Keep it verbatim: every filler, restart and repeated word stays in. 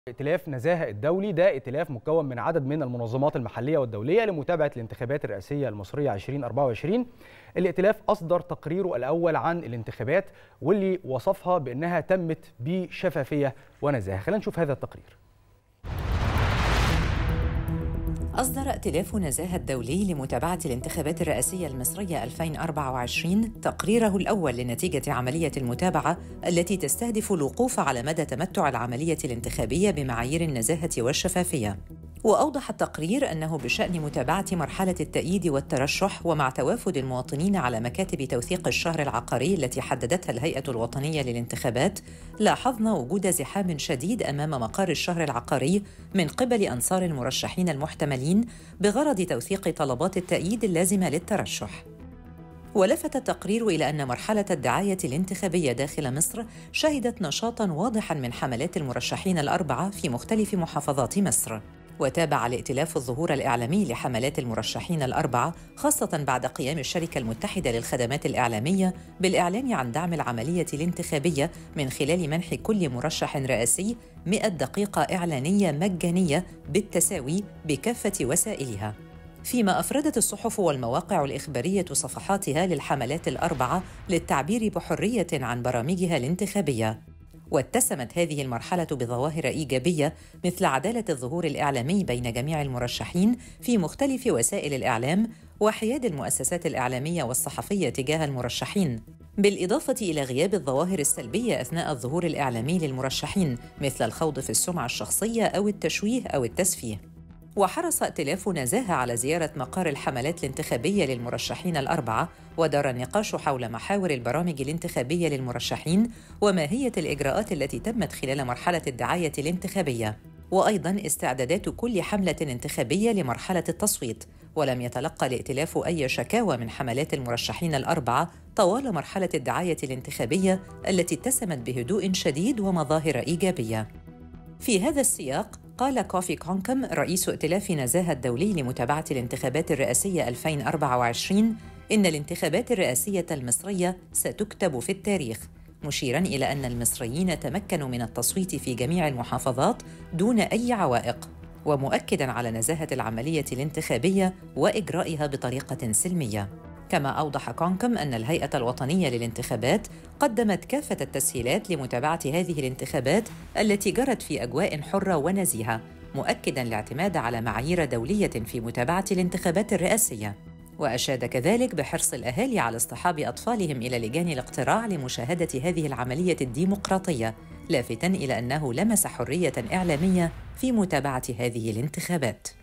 ائتلاف نزاهة الدولي ده ائتلاف مكون من عدد من المنظمات المحلية والدولية لمتابعة الانتخابات الرئاسية المصرية ألفين وأربعة وعشرين. الائتلاف أصدر تقريره الأول عن الانتخابات واللي وصفها بأنها تمت بشفافية ونزاهة. خلينا نشوف هذا التقرير. أصدر ائتلاف نزاهة الدولي لمتابعة الانتخابات الرئاسية المصرية ألفين وأربعة وعشرين تقريره الأول لنتيجة عملية المتابعة التي تستهدف الوقوف على مدى تمتع العملية الانتخابية بمعايير النزاهة والشفافية. وأوضح التقرير أنه بشأن متابعة مرحلة التأييد والترشح ومع توافد المواطنين على مكاتب توثيق الشهر العقاري التي حددتها الهيئة الوطنية للانتخابات، لاحظنا وجود زحام شديد أمام مقر الشهر العقاري من قبل أنصار المرشحين المحتملين بغرض توثيق طلبات التأييد اللازمة للترشح. ولفت التقرير إلى أن مرحلة الدعاية الانتخابية داخل مصر شهدت نشاطاً واضحاً من حملات المرشحين الأربعة في مختلف محافظات مصر. وتابع الائتلاف الظهور الإعلامي لحملات المرشحين الأربعة، خاصة بعد قيام الشركة المتحدة للخدمات الإعلامية بالإعلان عن دعم العملية الانتخابية من خلال منح كل مرشح رئاسي مئة دقيقة إعلانية مجانية بالتساوي بكافة وسائلها. فيما أفردت الصحف والمواقع الإخبارية صفحاتها للحملات الأربعة للتعبير بحرية عن برامجها الانتخابية. واتسمت هذه المرحلة بظواهر إيجابية مثل عدالة الظهور الإعلامي بين جميع المرشحين في مختلف وسائل الإعلام وحياد المؤسسات الإعلامية والصحفية تجاه المرشحين، بالإضافة إلى غياب الظواهر السلبية أثناء الظهور الإعلامي للمرشحين مثل الخوض في السمعة الشخصية أو التشويه أو التسفيه. وحرص ائتلاف نزاهة على زيارة مقار الحملات الانتخابية للمرشحين الأربعة، ودار النقاش حول محاور البرامج الانتخابية للمرشحين وماهية الإجراءات التي تمت خلال مرحلة الدعاية الانتخابية، وأيضاً استعدادات كل حملة انتخابية لمرحلة التصويت. ولم يتلقى الائتلاف أي شكاوى من حملات المرشحين الأربعة طوال مرحلة الدعاية الانتخابية التي اتسمت بهدوء شديد ومظاهر إيجابية. في هذا السياق، قال كوفي كونكم رئيس ائتلاف نزاهة الدولي لمتابعة الانتخابات الرئاسية ألفين وأربعة وعشرين إن الانتخابات الرئاسية المصرية ستكتب في التاريخ، مشيراً إلى أن المصريين تمكنوا من التصويت في جميع المحافظات دون أي عوائق، ومؤكداً على نزاهة العملية الانتخابية وإجرائها بطريقة سلمية. كما أوضح كونكم أن الهيئة الوطنية للانتخابات قدمت كافة التسهيلات لمتابعة هذه الانتخابات التي جرت في أجواء حرة ونزيهة، مؤكداً الاعتماد على معايير دولية في متابعة الانتخابات الرئاسية. وأشاد كذلك بحرص الأهالي على اصطحاب أطفالهم إلى لجان الاقتراع لمشاهدة هذه العملية الديمقراطية، لافتاً إلى أنه لمس حرية إعلامية في متابعة هذه الانتخابات.